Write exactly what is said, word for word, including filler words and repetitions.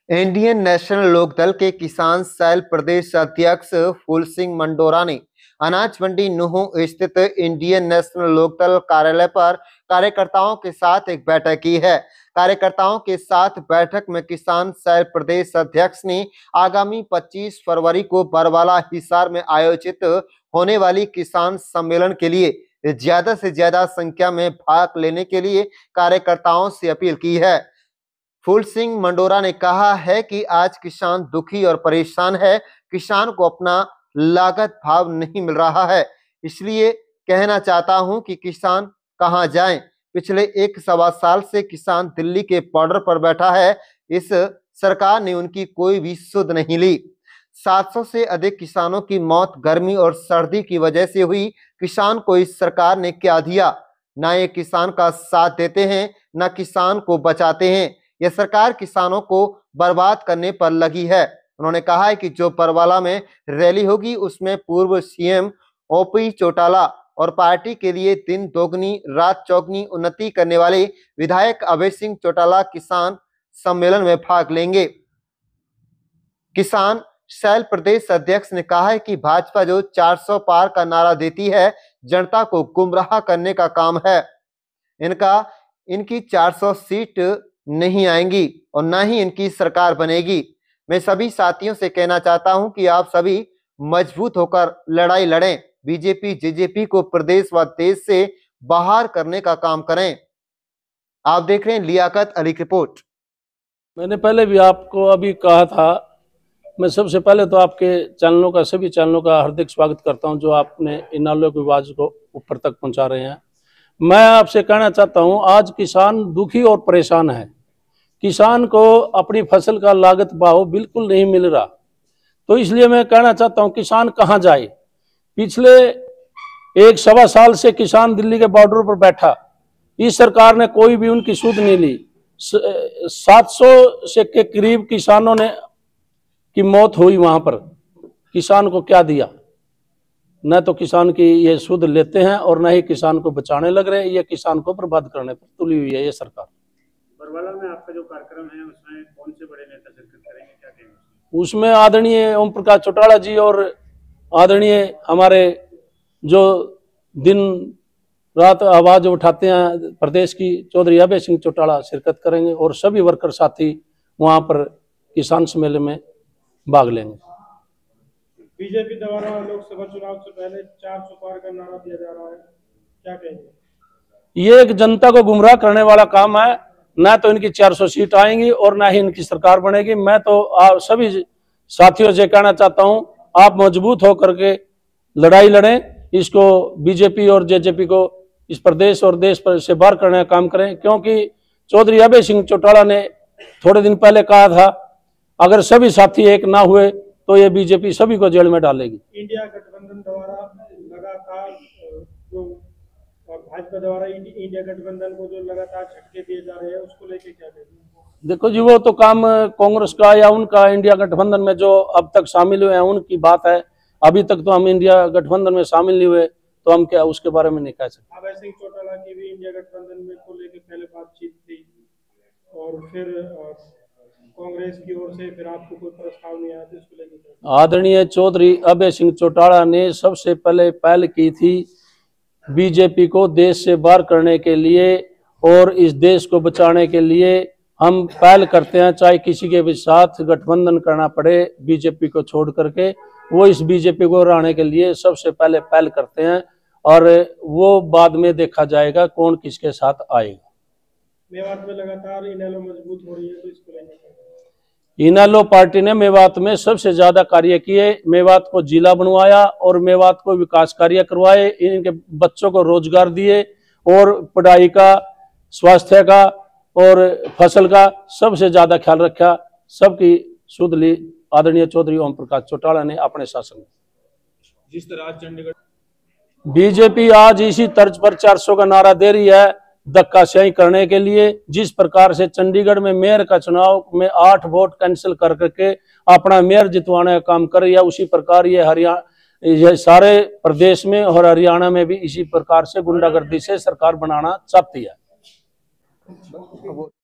Indian national Lokdal के किसान cell प्रदेश अध्यक्ष फूल सिंह मंडोरा ने अनाज मंडी नूह स्थित इंडियन नेशनल लोकदल कार्यालय पर कार्यकर्ताओं के साथ एक बैठक की है। कार्यकर्ताओं के साथ बैठक में किसान सेल प्रदेश अध्यक्ष ने आगामी पच्चीस फरवरी को बरवाला हिसार में आयोजित होने वाली किसान सम्मेलन के लिए ज्यादा से ज्यादा संख्या में भाग लेने के लिए कार्यकर्ताओं से अपील की है। फूल सिंह मंडोरा ने कहा है कि आज किसान दुखी और परेशान है। किसान को अपना लागत भाव नहीं मिल रहा है, इसलिए कहना चाहता हूं कि किसान कहां जाएं। पिछले एक सवा साल से किसान दिल्ली के बॉर्डर पर बैठा है। इस सरकार ने उनकी कोई भी सुध नहीं ली। सात सौ से अधिक किसानों की मौत गर्मी और सर्दी की वजह से हुई। किसान को इस सरकार ने क्या दिया? ना ये किसान का साथ देते हैं, ना किसान को बचाते हैं। यह सरकार किसानों को बर्बाद करने पर लगी है। उन्होंने कहा है कि जो बरवाला में रैली होगी उसमें पूर्व सीएम ओपी चौटाला और पार्टी के लिए दिन दोगुनी रात चौगुनी उन्नति करने वाले विधायक अभय सिंह चौटाला किसान सम्मेलन में भाग लेंगे। किसान सेल प्रदेश अध्यक्ष ने कहा है कि भाजपा जो चार सौ पार का नारा देती है, जनता को गुमराह करने का काम है। इनका इनकी चार सौ सीट नहीं आएंगी और ना ही इनकी सरकार बनेगी। मैं सभी साथियों से कहना चाहता हूं कि आप सभी मजबूत होकर लड़ाई लड़ें। बीजेपी जेजेपी को प्रदेश व देश से बाहर करने का काम करें। आप देख रहे हैं लियाकत अली की रिपोर्ट। मैंने पहले भी आपको अभी कहा था, मैं सबसे पहले तो आपके चैनलों का सभी चैनलों का हार्दिक स्वागत करता हूं जो आपने इनालों की आवाज को ऊपर तक पहुंचा रहे हैं। मैं आपसे कहना चाहता हूं, आज किसान दुखी और परेशान है। किसान को अपनी फसल का लागत भाव बिल्कुल नहीं मिल रहा, तो इसलिए मैं कहना चाहता हूं किसान कहां जाए। पिछले एक सवा साल से किसान दिल्ली के बॉर्डर पर बैठा, इस सरकार ने कोई भी उनकी सुध नहीं ली। सात सौ से के करीब किसानों ने की मौत हुई। वहां पर किसान को क्या दिया? न तो किसान की ये सुध लेते हैं और न ही किसान को बचाने लग रहे हैं। ये किसान को बर्बाद करने पर तुली हुई है ये सरकार। बरवाला में आपका जो कार्यक्रम है उसमें कौन से बड़े नेता शिरकत करेंगे, क्या कहेंगे? उसमें आदरणीय ओम प्रकाश चौटाला जी और आदरणीय हमारे जो दिन रात आवाज उठाते हैं प्रदेश की चौधरी अभय सिंह चौटाला शिरकत करेंगे और सभी वर्कर साथी वहां पर किसान सम्मेलन में भाग लेंगे। बीजेपी द्वारा लोकसभा चुनाव से पहले चार सौ पार का नारा दिया जा रहा है, क्या कहेंगे? ये एक जनता को गुमराह करने वाला काम है। ना तो इनकी चार सौ सीट आएंगी और ना ही इनकी सरकार बनेगी। मैं तो आप सभी साथियों से कहना चाहता हूं, आप मजबूत होकर के लड़ाई लड़ें। इसको बीजेपी और जेजेपी को इस प्रदेश और देश पर से बाहर करने का काम करें, क्योंकि चौधरी अभय सिंह चौटाला ने थोड़े दिन पहले कहा था अगर सभी साथी एक ना हुए तो ये बीजेपी सभी को जेल में डालेगी। इंडिया गठबंधन द्वारा लगातार जो भाजपा द्वारा इंडिया गठबंधन को जो लगातार झटके दिए जा रहे हैं उसको लेके क्या कहेंगे? देखो जी, वो तो काम कांग्रेस का या उनका। इंडिया गठबंधन में जो अब तक शामिल हुए हैं उनकी बात है। अभी तक तो हम इंडिया गठबंधन में शामिल नहीं हुए, तो हम क्या उसके बारे में नहीं कह सकते। अभय सिंह चौटाला की भी इंडिया गठबंधन में को लेकर पहले बातचीत थी और फिर कांग्रेस की ओर से फिर आपको कोई प्रस्ताव नहीं आया, तो इसको लेकर आदरणीय चौधरी अभय सिंह चौटाला ने सबसे पहले पहल की थी बीजेपी को देश से बाहर करने के लिए और इस देश को बचाने के लिए हम पहल करते हैं। चाहे किसी के भी साथ गठबंधन करना पड़े बीजेपी को छोड़ करके, वो इस बीजेपी को हराने के लिए सबसे पहले पहल करते हैं और वो बाद में देखा जाएगा कौन किसके साथ आएगा। मेवात में लगातार इनेलो मजबूत हो रही है, तो इसको लेकर इनेलो पार्टी ने मेवात में सबसे ज्यादा कार्य किए। मेवात को जिला बनवाया और मेवात को विकास कार्य करवाए। इनके बच्चों को रोजगार दिए और पढ़ाई का, स्वास्थ्य का और फसल का सबसे ज्यादा ख्याल रखा। सबकी सुध ली आदरणीय चौधरी ओम प्रकाश चौटाला ने अपने शासन में। जिस तरह चंडीगढ़ बीजेपी आज इसी तर्ज पर चार सौ का नारा दे रही है धक्काशाही करने के लिए। जिस प्रकार से चंडीगढ़ में मेयर का चुनाव में आठ वोट कैंसिल कर करके अपना मेयर जितवाने का काम कर रही है, उसी प्रकार ये हरियाणा ये सारे प्रदेश में और हरियाणा में भी इसी प्रकार से गुंडागर्दी से सरकार बनाना चाहती है।